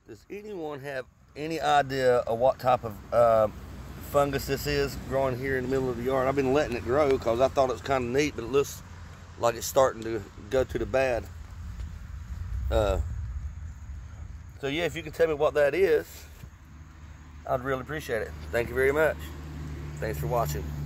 Does anyone have any idea of what type of fungus this is growing here in the middle of the yard? I've been letting it grow because I thought it was kind of neat, but it looks like it's starting to go to the bad. So yeah, if you can tell me what that is, I'd really appreciate it. Thank you very much. Thanks for watching.